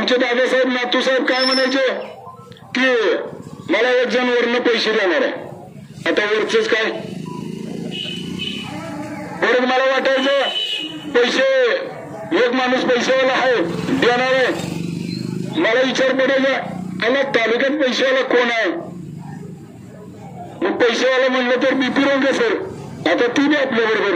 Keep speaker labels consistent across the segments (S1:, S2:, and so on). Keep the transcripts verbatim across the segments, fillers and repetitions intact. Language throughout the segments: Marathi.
S1: आमचे दादासाहेब नातूसाहेब काय म्हणायचे की मला एक जण वरनं पैसे देणार आहे. आता वरच काय परत मला वाटायचं पैसे एक माणूस पैसेवाला आहे देणार आहे. मला विचार पडायचा आला तालुक्यात पैसेवाला कोण आहे. मग पैसेवाला म्हणलं तर बीपी रोंगे सर. आता ती बी आपल्या बरोबर.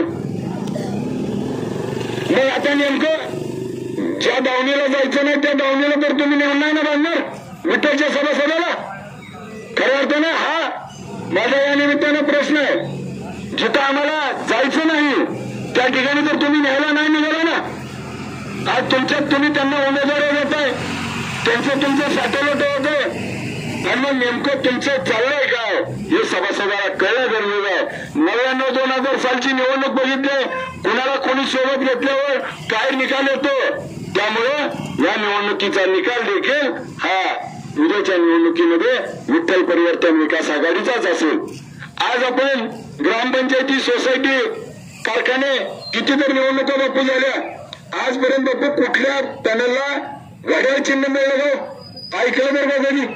S1: मग आता नेमकं ज्या दावणीला जायचं नाही त्या दावणीला तर तुम्ही नेऊन नाही ना बांधणार विठ्ठलच्या सभासदाला. खऱ्या अर्थानं हा माझा या निमित्तानं प्रश्न आहे. जिथं आम्हाला जायचं नाही त्या ठिकाणी तर तुम्ही न्यायला नाही निघाला ना. आज तुमच्यात तुम्ही त्यांना उमेदवार देताय त्यांचं तुमचं सॅटेलाइट होतंय आणि मग नेमकं तुमचं चाललंय काय हे सभासदाला कळलं गरजेचं आहे. नव्याण्णव दोन हजार सालची निवडणूक बघितली कुणाला कोणी सोबत घेतल्यावर काय निकाल येतो. त्यामुळं या निवडणुकीचा निकाल देखील हा उद्याच्या निवडणुकीमध्ये विठ्ठल परिवर्तन विकास आघाडीचाच असेल. आज आपण ग्रामपंचायती सोसायटी कारखाने कितीतरी निवडणुका बापू झाल्या. आजपर्यंत बापू कुठल्या पॅनलला घड्याळ चिन्ह मिळलं का ऐकलं बरं का कधी.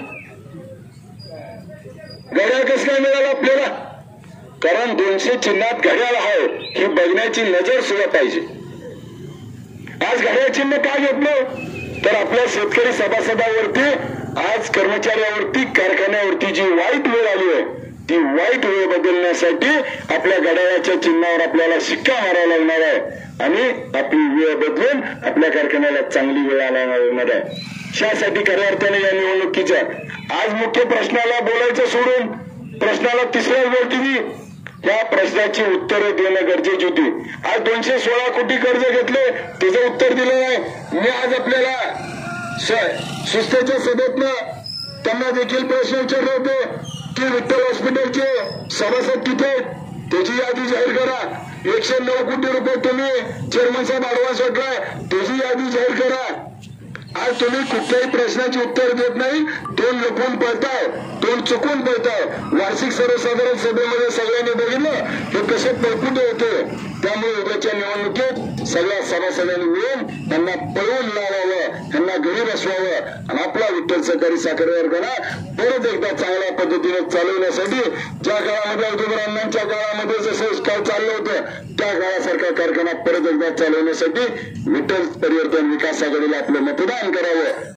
S1: घड्याळ कसं काय मिळालं आपल्याला. कारण दोनशे चिन्हात घड्याळ आहे ही बघण्याची नजर सुद्धा पाहिजे. आज घड्याळ चिन्ह का घेतलं तर आपल्या शेतकरी सभासदावरती आज कर्मचाऱ्यावरती कारखान्यावरती जी वाईट वेळ आली आहे ती वाईट वेळ बदलण्यासाठी आपल्या घड्याळाच्या चिन्हावर आपल्याला शिक्का मारावा लागणार आहे आणि आपली वेळ बदलून आपल्या कारखान्याला चांगली वेळ आणायला लागणार आहे. त्यासाठी खऱ्या अर्थाने या निवडणुकीच्या आज मुख्य प्रश्नाला बोलायचं सोडून प्रश्नाला तिसऱ्याच वेळ दिली. या प्रश्नाची उत्तरं देणं गरजेची होती. आज दोनशे सोळा कोटी कर्ज घेतले त्याचं उत्तर दिलं नाही. मी आज आपल्याला सुस्थेच्या सभेतनं त्यांना देखील प्रश्न विचारले होते की विठ्ठल हॉस्पिटलचे सभासद किती आहेत त्याची यादी जाहीर करा. एकशे नऊ कोटी रुपये तुम्ही चेअरमन साहेब ऍडव्हान्स वाटलाय त्याची यादी जाहीर करा. आज तुम्ही कुठल्याही प्रश्नाची उत्तर देत नाही. दोन लपून पळताय दोन चुकून पळताय. वार्षिक सर्वसाधारण सभेमध्ये सगळ्यांनी बघितलं हे कसे पळकुटे होते. त्यामुळे उद्याच्या निवडणुकीत सगळ्या सभासदांनी मिळून त्यांना पळवून लावावं त्यांना घरी बसवावं आणि आपला विठ्ठल सहकारी साखर कारखाना परत एकदा चांगल्या पद्धतीने चालवण्यासाठी ज्या काळामध्ये औदुंबरांच्या काळामध्ये जसं काय चाललं होतं त्या काळासारखा कारखाना परत एकदा चालवण्यासाठी विठ्ठल परिवर्तन विकास आघाडीला आपलं मतदान करावं.